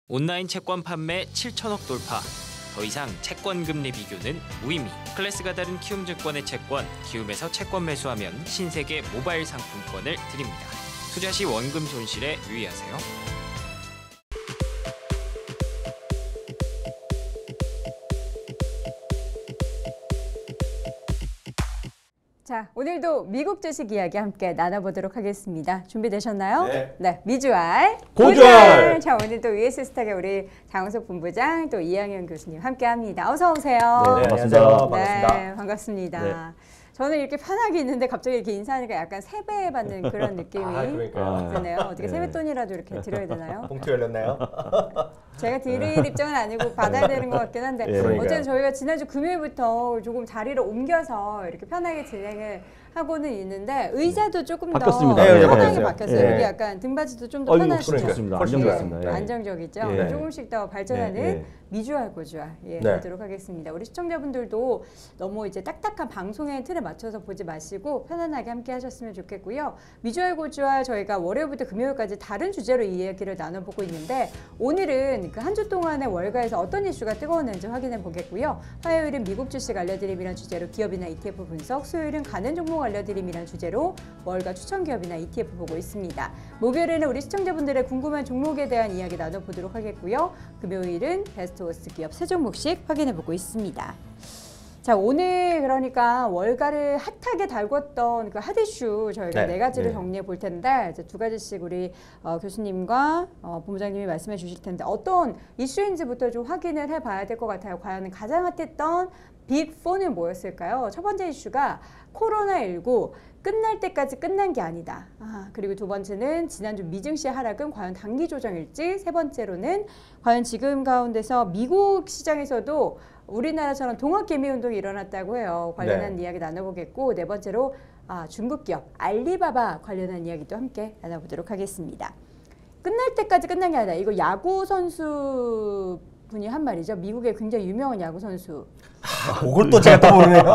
온라인 채권 판매 7천억 돌파. 더 이상 채권 금리 비교는 무의미. 클래스가 다른 키움증권의 채권, 키움에서 채권 매수하면 신세계 모바일 상품권을 드립니다. 투자 시 원금 손실에 유의하세요. 자, 오늘도 미국 주식 이야기 함께 나눠보도록 하겠습니다. 준비되셨나요? 네. 네, 미주알, 고주알. 자, 오늘 또 US스탁의 우리 장우석 본부장, 또 이항현 교수님 함께합니다. 어서 오세요. 네, 반갑습니다. 네, 반갑습니다. 네. 저는 이렇게 편하게 있는데 갑자기 이렇게 인사하니까 약간 세배받는 그런 느낌이 드네요. 어떻게 세뱃돈이라도 이렇게 드려야 되나요? 봉투 열렸나요? 제가 드릴 입장은 아니고 받아야 되는 것 같긴 한데 어쨌든 저희가 지난주 금요일부터 조금 자리를 옮겨서 이렇게 편하게 진행을 하고는 있는데 의자도 조금 바뀌었습니다. 더 네, 편하게 바뀌었어요. 바뀌었어요. 네. 여기 약간 등받이도 좀 더 편하시죠. 좋습니다. 훨씬 안정됐습니다. 예. 안정적이죠. 예. 조금씩 더 발전하는 네. 미주알 고주알 네. 하도록 하겠습니다. 우리 시청자분들도 너무 이제 딱딱한 방송의 틀에 맞춰서 보지 마시고 편안하게 함께 하셨으면 좋겠고요. 미주알 고주알 저희가 월요일부터 금요일까지 다른 주제로 이야기를 나눠보고 있는데 오늘은 그 한 주 동안의 월가에서 어떤 이슈가 뜨거웠는지 확인해 보겠고요. 화요일은 미국 주식 알려드림이라는 주제로 기업이나 ETF 분석, 수요일은 가는 종목 알려드림이라는 주제로 월가 추천 기업이나 ETF 보고 있습니다. 목요일에는 우리 시청자분들의 궁금한 종목에 대한 이야기 나눠보도록 하겠고요. 금요일은 베스트워스 기업 세 종목씩 확인해보고 있습니다. 자, 오늘 그러니까 월가를 핫하게 달궜던 그 핫 이슈 저희가 네 가지를 정리해 볼 텐데 이제 두 가지씩 우리 교수님과 본부장님이 말씀해 주실 텐데 어떤 이슈인지부터 좀 확인을 해봐야 될 것 같아요. 과연 가장 핫했던 빅4는 뭐였을까요? 첫 번째 이슈가 코로나19 끝날 때까지 끝난 게 아니다. 그리고 두 번째는 지난주 미증시 하락은 과연 단기 조정일지, 세 번째로는 과연 지금 가운데서 미국 시장에서도 우리나라처럼 동학개미운동이 일어났다고 해요. 관련한 이야기 나눠보겠고 네 번째로 중국 기업 알리바바 관련한 이야기도 함께 나눠보도록 하겠습니다. 끝날 때까지 끝난 게 아니다. 이거 야구 선수 분이 한 말이죠. 미국의 굉장히 유명한 야구 선수. 그걸 또 제가 또 모르네요.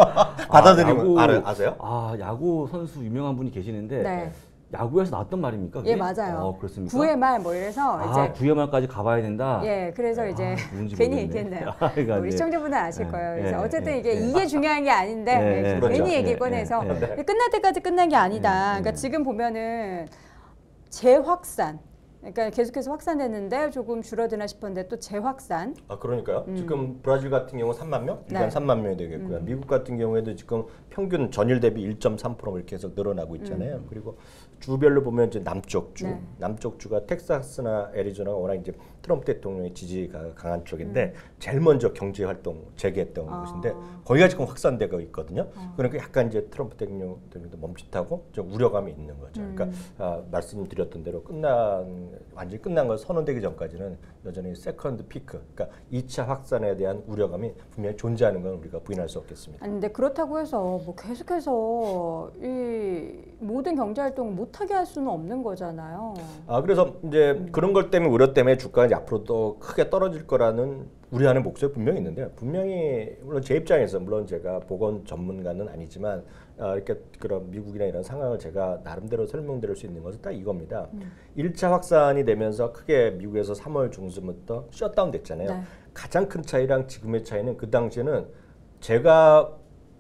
받아들이면 아세요? 야구 선수 유명한 분이 계시는데 네. 야구에서 나왔던 말입니까? 그게? 예, 맞아요. 그렇습니까? 9회 말 뭐 이래서 이제 9회 말까지 가봐야 된다. 예, 그래서 이제 괜히 얘기했네요. 우리 시청자분들 아실 거예요. 그래서 어쨌든 이게 중요한 게 아닌데 그렇죠. 괜히 얘기 꺼내서 끝날 때까지 끝난 게 아니다. 그러니까 지금 보면은 재확산. 그러니까 계속해서 확산됐는데 조금 줄어드나 싶었는데 또 재확산. 그러니까요. 지금 브라질 같은 경우 3만 명, 일단 3만 명이 되겠고요. 미국 같은 경우에도 지금 평균 전일 대비 1.3% 이렇게 계속 늘어나고 있잖아요. 그리고 주별로 보면 이제 남쪽 주가 텍사스나 애리조나가 워낙 이제 트럼프 대통령의 지지가 강한 쪽인데 제일 먼저 경제 활동 재개했던 곳인데 거기가 지금 확산되고 있거든요. 그러니까 약간 이제 트럼프 대통령도 멈칫하고 좀 우려감이 있는 거죠. 그러니까 말씀드렸던 대로 완전히 끝난 걸 선언되기 전까지는 여전히 세컨드 피크, 그러니까 2차 확산에 대한 우려감이 분명히 존재하는 건 우리가 부인할 수 없겠습니다. 아니, 근데 그렇다고 해서 뭐 계속해서 이 모든 경제 활동을 못하게 할 수는 없는 거잖아요. 그래서 이제 그런 것 때문에 우려 때문에 주가가 이제 앞으로 또 크게 떨어질 거라는 우려하는 목소리 분명히 있는데 분명히 물론 제 입장에서 물론 제가 보건 전문가는 아니지만 이렇게 그런 미국이나 이런 상황을 제가 나름대로 설명드릴 수 있는 것은 딱 이겁니다. 1차 확산이 되면서 크게 미국에서 3월 중순부터 셧다운 됐잖아요. 네. 가장 큰 차이랑 지금의 차이는 그 당시에는 제가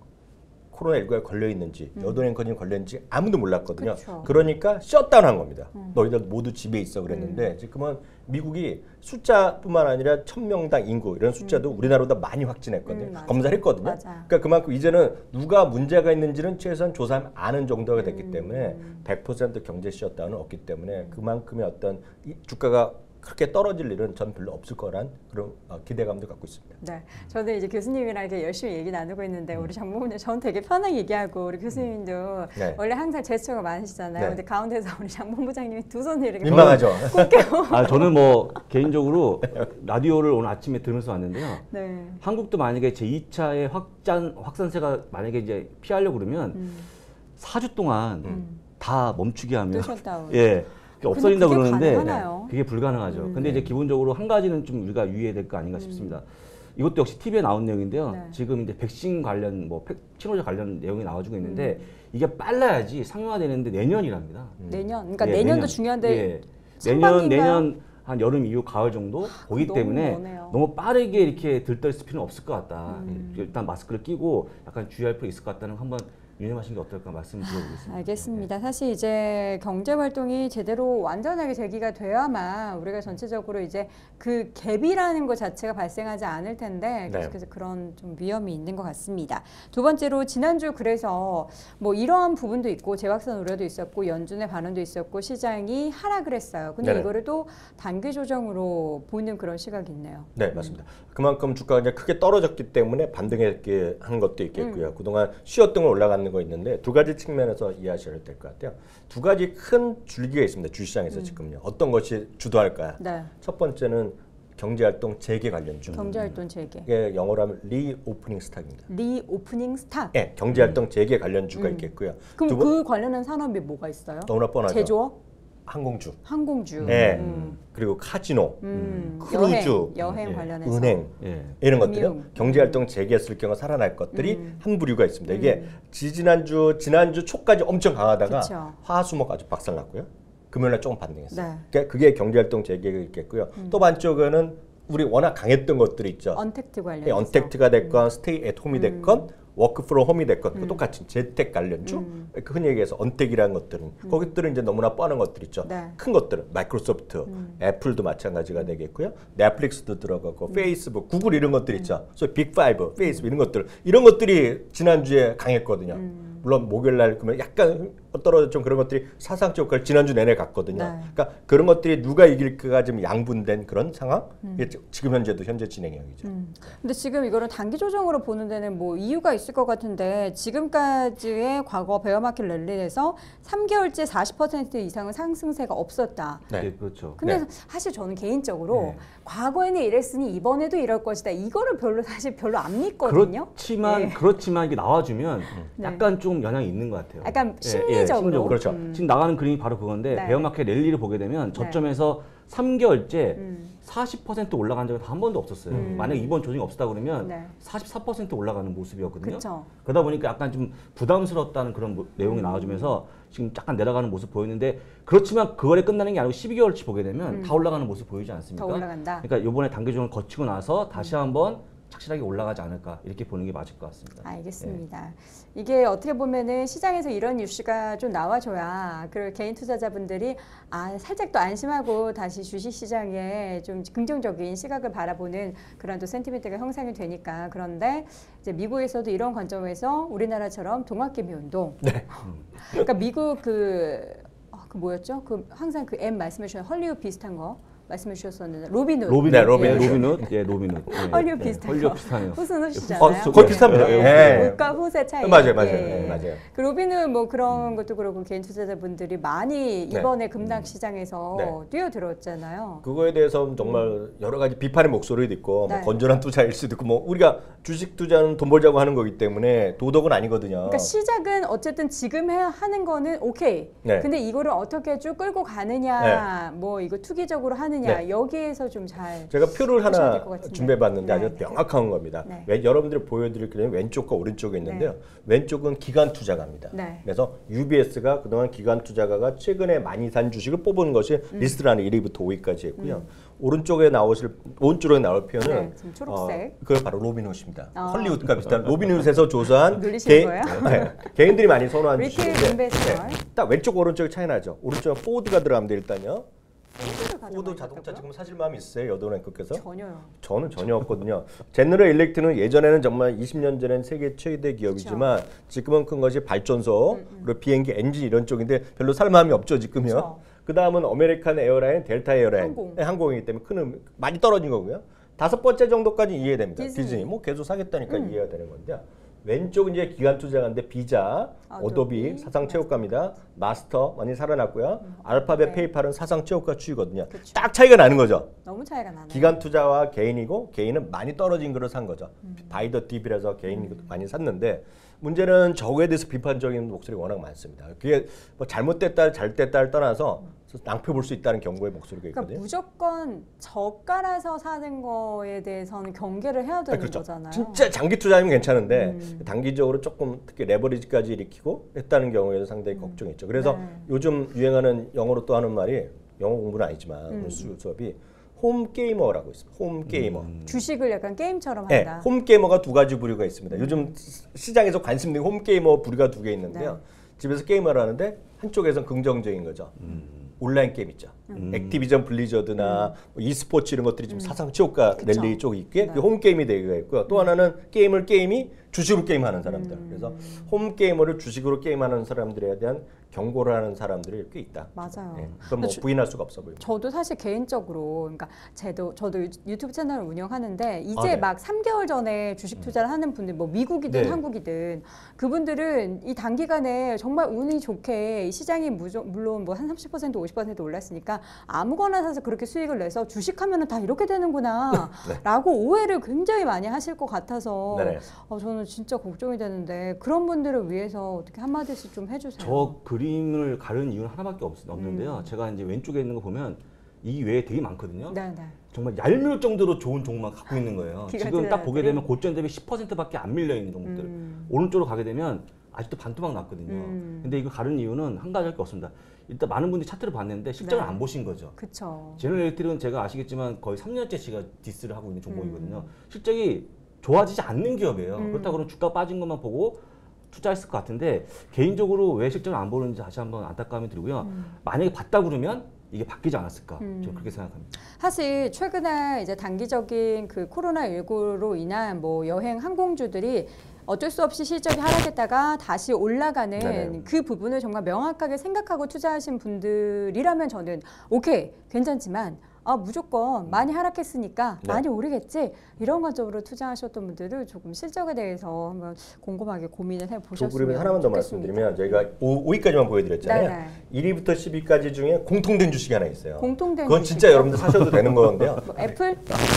코로나19에 걸려있는지 여든 앵커님 걸렸는지 아무도 몰랐거든요. 그쵸. 그러니까 셧다운한 겁니다. 너희들 모두 집에 있어 그랬는데 지금은 미국이 숫자뿐만 아니라 1000명당 인구 이런 숫자도 우리나라보다 많이 확진했거든요. 검사를 했거든요. 그러니까 그만큼 이제는 누가 문제가 있는지는 최소한 조사하면 아는 정도가 됐기 때문에 100% 경제 셧다운은 없기 때문에 그만큼의 어떤 주가가 그렇게 떨어질 일은 전 별로 없을 거란 그런 기대감도 갖고 있습니다. 네, 저는 이제 교수님이랑 이렇게 열심히 얘기 나누고 있는데 우리 장본부님 저는 되게 편하게 얘기하고 우리 교수님도 원래 항상 제스처가 많으시잖아요. 근데 가운데서 우리 장본부장님이 두 손을 이렇게 민망하죠. 꼭 저는 개인적으로 라디오를 오늘 아침에 들으면서 왔는데요. 한국도 만약에 제2차의 확산세가 만약에 이제 피하려고 그러면 4주 동안 다 멈추게 하면 없어진다 그러는데 그게 불가능하죠. 근데 이제 기본적으로 한 가지는 좀 우리가 유의해야 될 거 아닌가 싶습니다. 이것도 역시 TV에 나온 내용인데요. 지금 이제 백신 관련 친호제 관련 내용이 나와주고 있는데 이게 빨라야지 상용화되는데 내년이랍니다. 내년, 그러니까 내년도 중요한데 내년 한 여름 이후 가을 정도 보기 너무 때문에 머네요. 너무 빠르게 이렇게 들떠있을 필요는 없을 것 같다. 일단 마스크를 끼고 약간 주의할 필요 있을 것 같다는 거 한번 유념하신 게 어떨까 말씀 드려보겠습니다. 알겠습니다. 사실 이제 경제 활동이 제대로 완전하게 재개가 돼야만 우리가 전체적으로 이제 그 갭이라는 것 자체가 발생하지 않을 텐데 계속해서 그런 좀 위험이 있는 것 같습니다. 두 번째로 지난주 그래서 뭐 이러한 부분도 있고 재확산 우려도 있었고 연준의 반응도 있었고 시장이 하락을 했어요. 근데 이거를 또 단기 조정으로 보는 그런 시각이 있네요. 네, 맞습니다. 그만큼 주가가 이제 크게 떨어졌기 때문에 반등했게 한 것도 있겠고요. 그동안 쉬었던 걸 올라가는 거 있는데 두 가지 측면에서 이해하셔야 될 것 같아요. 두 가지 큰 줄기가 있습니다. 주시장에서 지금요. 어떤 것이 주도할까요? 네. 첫 번째는 경제활동 재개 관련주. 경제활동 재개. 이게 영어로 하면 리오프닝 스탁입니다. 리오프닝 스탁. 네, 경제활동 재개 관련주가 있겠고요. 그럼 그 관련한 산업이 뭐가 있어요? 너무나 뻔하죠. 제조업? 항공주. 항공주. 네. 그리고 카지노, 크루즈, 여행 관련해서. 은행 예. 이런 금융. 것들은 경제활동 재개했을 경우 살아날 것들이 한 부류가 있습니다. 이게 지난주 초까지 엄청 강하다가 그쵸. 화수목 아주 박살났고요. 금요일날 조금 반등했어요. 네. 그러니까 그게 경제활동 재개가 있겠고요. 또 반쪽에는 우리 워낙 강했던 것들이 있죠. 언택트 관련. 예, 언택트가 됐건 스테이 앳 홈이 됐건 워크 프롬 홈이 됐건 똑같이 재택 관련주 그 흔히 얘기해서 언택이라는 것들은 거기들은 이제 너무나 뻔한 것들 있죠. 네. 큰 것들은 마이크로소프트, 애플도 마찬가지가 되겠고요. 넷플릭스도 들어가고 페이스북, 구글 이런 것들 있죠. 소위 빅5, 페이스북 이런 것들이 지난주에 강했거든요. 물론 목요일날 그러면 약간 떨어져 좀 그런 것들이 사상적 효과를 지난주 내내 갔거든요. 네. 그러니까 그런 것들이 누가 이길까가 지금 양분된 그런 상황. 이게 지금 현재 진행형이죠. 근데 지금 이거를 단기 조정으로 보는 데는 뭐 이유가 있을 것 같은데 지금까지의 과거 베어마켓 랠리에서 3개월째 40% 이상은 상승세가 없었다. 네. 네, 그렇죠. 근데 네. 사실 저는 개인적으로 네. 과거에는 이랬으니 이번에도 이럴 것이다. 이거를 사실 별로 안 믿거든요. 그렇지만 이게 나와주면 네. 약간 좀 영향이 있는 것 같아요. 약간 예, 심리적으로. 심리적으로. 그렇죠. 지금 나가는 그림이 바로 그건데 네. 베어마켓 랠리를 보게 되면 저점에서 3개월째 40% 올라간 적은 한 번도 없었어요. 만약에 이번 조정이 없었다 그러면 네. 44% 올라가는 모습이었거든요. 그쵸. 그러다 보니까 약간 좀 부담스럽다는 그런 내용이 나와주면서 지금 약간 내려가는 모습 보이는데 그렇지만 그거에 끝나는 게 아니고 12개월치 보게 되면 다 올라가는 모습 보이지 않습니까? 더 올라간다. 그러니까 이번에 단기 조정을 거치고 나서 다시 한번 착실하게 올라가지 않을까 이렇게 보는 게 맞을 것 같습니다. 알겠습니다. 이게 어떻게 보면은 시장에서 이런 이슈가 좀 나와줘야 그 개인 투자자분들이 살짝 또 안심하고 다시 주식 시장에 좀 긍정적인 시각을 바라보는 그런 또 센티멘트가 형성이 되니까. 그런데 이제 미국에서도 이런 관점에서 우리나라처럼 동학개미 운동. 네. 그러니까 미국 그 뭐였죠? 그 항상 그 M 말씀해 주신 헐리우드 비슷한 거. 말씀해 주셨었는데 로빈훗. 네, 로빈훗. 예, 헐리우드 비슷한 헐리우드 거. 비슷하네요. 후순후시잖아요. 거의 비슷합니다. 네. 물가 후세 차이. 맞아요. 예. 맞아요. 그 로빈훗 뭐 그런 것도 그렇고 개인 투자자분들이 많이 이번에 급락 시장에서 네. 뛰어들었잖아요. 그거에 대해서 정말 여러 가지 비판의 목소리도 있고 네. 뭐 건전한 투자일 수도 있고 뭐 우리가 주식 투자는 돈 벌자고 하는 거기 때문에 도덕은 아니거든요. 그러니까 시작은 어쨌든 지금 하는 거는 오케이. 네. 근데 이거를 어떻게 쭉 끌고 가느냐, 뭐 이거 투기적으로 하느냐 네. 여기에서 좀 잘. 제가 표를 하셔야 하나 될것 같은데. 준비해봤는데 아주 네. 명확한 겁니다. 네. 여러분들이 보여드릴 그림은 왼쪽과 오른쪽에 있는데요. 왼쪽은 기관 투자가입니다. 네. 그래서 UBS가 그동안 기관 투자가가 최근에 많이 산 주식을 뽑은 것이 리스트라는 1위부터 5위까지 했고요. 오른쪽으로 나올 표는 네, 지금 초록색. 그걸 바로 로빈훗입니다. 헐리우드가 비슷한 로빈훗에서 조사한 놀리시는 거예요? 네, 개인들이 많이 선호한 리테일 주식인데 인베스터. 딱 왼쪽 오른쪽이 차이 나죠. 오른쪽은 포드가 들어가면 돼 일단요. 포드 포드 자동차 지금 사실 마음이 있어요. 여도랭크께서. 전혀요. 저는 전혀 없거든요. 제너럴 일렉트는 예전에는 정말 20년 전엔 세계 최대 기업이지만 지금은 큰 것이 발전소, 그리고 비행기 엔진 이런 쪽인데 별로 살 마음이 없죠 지금요. 그쵸. 그 다음은 아메리칸 에어라인, 델타 에어라인, 항공. 항공이기 때문에 큰 많이 떨어진 거고요. 5번째 정도까지 이해됩니다. 디즈니. 디즈니 뭐 계속 사겠다니까 이해가 되는 건데. 왼쪽은 이제 기관 투자가인데 비자, 어도비 사상 최고가입니다. 마스터 많이 살아났고요. 알파벳, 네. 페이팔은 사상 최고가 추이거든요. 그쵸. 딱 차이가 나는 거죠. 너무 차이가 나네요. 기관 투자와 개인이고 개인은 많이 떨어진 거를 산 거죠. 바이더 딥이라서 개인이 많이 샀는데 문제는 저거에 대해서 비판적인 목소리가 워낙 많습니다. 그게 뭐 잘못됐다 잘 됐다를 떠나서 낭패 볼 수 있다는 경고의 목소리가 그러니까 있거든요. 무조건 저가라서 사는 거에 대해서는 경계를 해야 되는 그렇죠. 거잖아요. 진짜 장기 투자하면 괜찮은데 단기적으로 조금 특히 레버리지까지 일으키고 했다는 경우에도 상당히 걱정이 있죠. 그래서 네. 요즘 유행하는 영어로 또 하는 말이 영어 공부는 아니지만 오늘 수업이 홈 게이머라고 있습니다. 홈 게이머. 주식을 약간 게임처럼 네, 한다. 홈 게이머가 두 가지 부류가 있습니다. 요즘 시장에서 관심 있는 홈 게이머 부류가 두 개 있는데요. 네. 집에서 게임을 하는데 한쪽에서는 긍정적인 거죠. 온라인 게임 있죠. 액티비전 블리저드나 뭐 e스포츠 이런 것들이 좀 사상 치고가 랠리 쪽이 있게 네. 홈 게임이 되기가 있고요. 또 하나는 게임이 주식으로 게임하는 사람들. 그래서 홈 게이머를 주식으로 게임하는 사람들에 대한 경고를 하는 사람들이 꽤 있다. 맞아요. 네, 그건 뭐 부인할 수가 없어 보입니다. 저도 사실 개인적으로, 그러니까 저도 유튜브 채널을 운영하는데 이제 네. 막 3개월 전에 주식 투자를 하는 분들, 뭐 미국이든 네. 한국이든 그분들은 이 단기간에 정말 운이 좋게 이 시장이 물론 뭐 한 30% 50% 올랐으니까 아무거나 사서 그렇게 수익을 내서 주식하면은 다 이렇게 되는구나라고 오해를 굉장히 많이 하실 것 같아서 네네. 저는 진짜 걱정이 되는데 그런 분들을 위해서 어떻게 한마디씩 좀 해주세요. 저 그림을 가른 이유는 하나밖에 없는데요. 제가 이제 왼쪽에 있는 거 보면 이 외에 되게 많거든요. 네네. 정말 얄미울 정도로 좋은 종목만 갖고 있는 거예요. 지금 딱 보게 되면 고점 대비 10%밖에 안 밀려 있는 종목들. 오른쪽으로 가게 되면 아직도 반토막 났거든요. 근데 이거 가른 이유는 한 가지밖에 없습니다. 일단 많은 분들이 차트를 봤는데 실적을 네. 안 보신 거죠. 그쵸. 제너럴 일렉트릭은 제가 아시겠지만 거의 3년째 제가 디스를 하고 있는 종목이거든요. 실적이 좋아지지 않는 기업이에요. 그렇다고 그러면 주가 빠진 것만 보고 투자했을 것 같은데 개인적으로 왜 실적을 안 보는지 다시 한번 안타까움이 들고요. 만약에 봤다 그러면 이게 바뀌지 않았을까? 저는 그렇게 생각합니다. 사실 최근에 이제 단기적인 그 코로나19로 인한 뭐 여행 항공주들이 어쩔 수 없이 실적이 하락했다가 다시 올라가는 네네. 그 부분을 정말 명확하게 생각하고 투자하신 분들이라면 저는 오케이 괜찮지만 무조건 많이 하락했으니까 네. 많이 오르겠지 이런 관점으로 투자하셨던 분들은 조금 실적에 대해서 한번 곰곰하게 고민을 저 해보셨으면 그림에 하나만 더 좋겠습니다. 말씀드리면 저희가 5위까지만 보여드렸잖아요. 네네. 1위부터 10위까지 중에 공통된 주식이 하나 있어요. 공통된 그건 진짜 주식이요? 여러분들 사셔도 되는 건데요. 뭐 애플?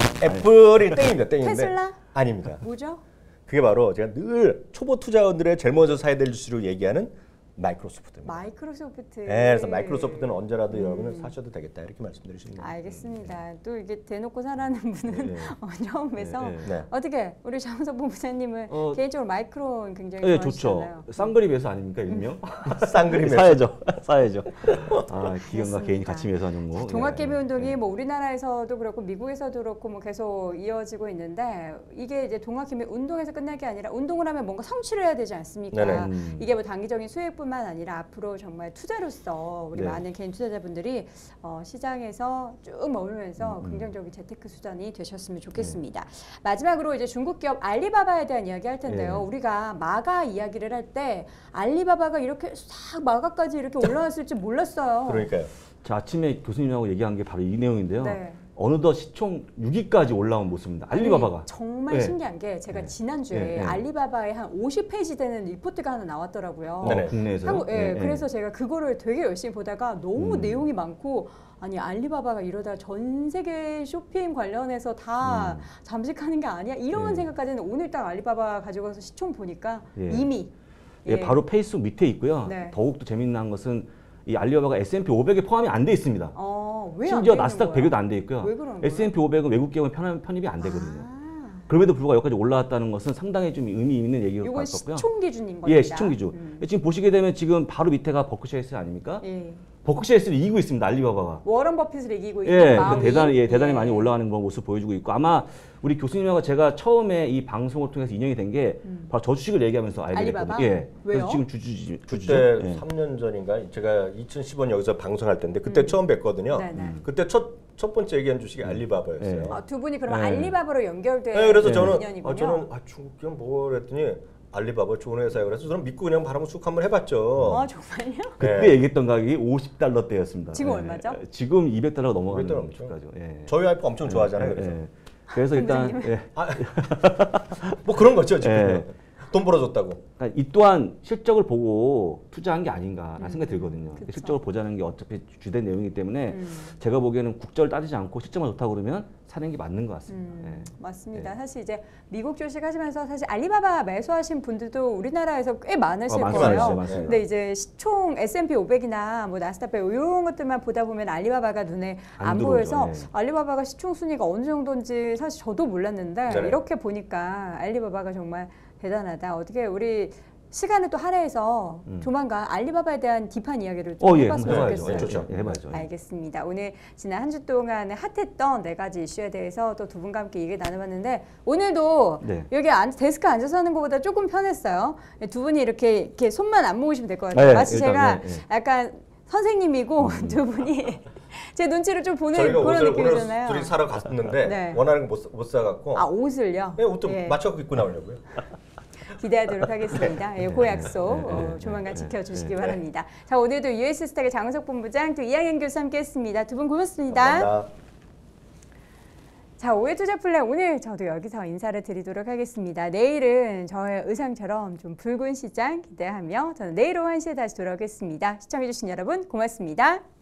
애플이 땡입니다. 땡인데 테슬라? 아닙니다. 뭐죠? 그게 바로 제가 늘 초보 투자원들의 제일 먼저 사야 될 주식으로 얘기하는 마이크로소프트입니다. 마이크로소프트. 네, 그래서 마이크로소프트는 언제라도 여러분은 사셔도 되겠다 이렇게 말씀드리시는 거예요. 알겠습니다. 또 이게 대놓고 사라는 분은 네. 처음에서 네, 네. 네. 어떻게 우리 장석 본부장님은 개인적으로 마이크론 굉장히 네, 좋아하시잖아요. 좋죠. 쌍그립에서 아닙니까 일명? 쌍그림에서 사야죠. 사야죠. 아, 기관과 맞습니다. 개인이 같이 매수한 종목. 종합개미 예. 운동이 뭐 우리나라에서도 그렇고 미국에서도 그렇고 뭐 계속 이어지고 있는데 이게 이제 종합개미 운동에서 끝날 게 아니라 운동을 하면 뭔가 성취를 해야 되지 않습니까? 네네. 이게 뭐 단기적인 수익뿐만 아니라 앞으로 정말 투자로서 우리 네. 많은 개인 투자자분들이 시장에서 쭉 머물면서 긍정적인 재테크 수단이 되셨으면 좋겠습니다. 마지막으로 이제 중국 기업 알리바바에 대한 이야기 할 텐데요. 네. 우리가 마가 이야기를 할 때 알리바바가 이렇게 싹 마가까지 이렇게 올라왔을 줄 몰랐어요. 그러니까요. 자, 아침에 교수님하고 얘기한 게 바로 이 내용인데요. 네. 어느덧 시총 6위까지 올라온 모습입니다. 알리바바가. 아니, 정말 네. 신기한 게 제가 지난주에 네, 네. 알리바바의 한 50페이지 되는 리포트가 하나 나왔더라고요. 네네. 국내에서요? 예, 그래서 제가 그거를 되게 열심히 보다가 너무 내용이 많고 아니 알리바바가 이러다 전 세계 쇼핑 관련해서 다 잠식하는 게 아니야 이런 네. 생각까지는 오늘 딱 알리바바 가지고 가서 시총 보니까 예. 이미 예, 바로 페이스북 밑에 있고요. 네. 더욱더 재미난 것은 이 알리바바가 S&P 500에 포함이 안 돼 있습니다. 왜 안 심지어 되는 나스닥 거예요? 100에도 안 돼 있고요. 왜 그런 거예요? S&P 500은 외국 기업은 편입이 안 되거든요. 아, 그럼에도 불구하고 여기까지 올라왔다는 것은 상당히 좀 의미 있는 얘기가 이건 같고요. 시총 기준인 겁니다. 예, 시총 기준. 지금 보시게 되면 지금 바로 밑에가 버크셔에스 아닙니까? 예. 버크셔에스를 이기고 있습니다. 알리바바가. 워런 버핏을 이기고 있는 예, 마음이 대단히 많이 올라가는 모습 보여주고 있고 아마 우리 교수님하고 제가 처음에 이 방송을 통해서 인연이 된 게 바로 저 주식을 얘기하면서 알게 알리바바? 됐거든요. 예. 왜요? 그래서 지금 주주죠. 그때 예. 3년 전인가 제가 2015년 여기서 방송할 때인데 그때 처음 뵀거든요. 네네. 그때 첫 번째 얘기한 주식이 알리바바였어요. 네. 두 분이 그럼 네. 알리바바로 연결된 네, 그래서 저는 인연이군요. 중국이 뭐 그랬더니 알리바바 좋은 회사예요. 그래서 저는 믿고 그냥 바로 쑥 한번 해봤죠. 정말요? 그때 네. 얘기했던 가격이 $50대였습니다. 지금 얼마죠? 지금 $200 넘어가는 200 넘죠. 주가죠. 예. 저희 와이프 엄청 좋아하잖아요. 그래서 그래서 일단 예. 뭐 그런 거죠 지금. 예. 돈 벌어줬다고. 그러니까 이 또한 실적을 보고 투자한 게 아닌가라는 생각이 들거든요. 그쵸. 실적을 보자는 게 어차피 주된 내용이기 때문에 제가 보기에는 국적을 따지지 않고 실적만 좋다고 그러면 사는 게 맞는 것 같습니다. 예. 맞습니다. 사실 이제 미국 주식 하시면서 사실 알리바바 매수하신 분들도 우리나라에서 꽤 많으실 많습니다. 거예요. 많습니다. 근데 이제 시총 S&P 500이나 뭐 나스닥 100 이런 것들만 보다 보면 알리바바가 눈에 안 안 들어오죠. 보여서 예. 알리바바가 시총 순위가 어느 정도인지 사실 저도 몰랐는데 네네. 이렇게 보니까 알리바바가 정말 대단하다. 어떻게 우리 시간을 또 할애해서 조만간 알리바바에 대한 딥한 이야기를 좀 해봤으면 좋겠어요. 좋죠. 해봐야죠. 알겠습니다. 오늘 지난 한 주 동안 핫했던 4가지 이슈에 대해서 또 두 분과 함께 얘기 나눠봤는데 오늘도 네. 여기 데스크 앉아서 하는 것보다 조금 편했어요. 두 분이 이렇게 손만 안 모으시면 될 것 같아요. 마치 제가 약간 선생님이고 두 분이 제 눈치를 좀 보는 그런 느낌이잖아요. 둘이 사러 갔는데 원하는 거 못 사갖고. 옷을요? 네, 옷도 맞춰 입고 나오려고요. 기대하도록 하겠습니다. 그 약속 조만간 지켜주시기 바랍니다. 자, 오늘도 US스탁의 장은석 본부장 또 이항현 교수 함께했습니다. 두 분 고맙습니다. 감사합니다. 자, 오해 투자 플랜 오늘 저도 여기서 인사를 드리도록 하겠습니다. 내일은 저의 의상처럼 좀 붉은 시장 기대하며 저는 내일 오후 1시에 다시 돌아오겠습니다. 시청해주신 여러분 고맙습니다.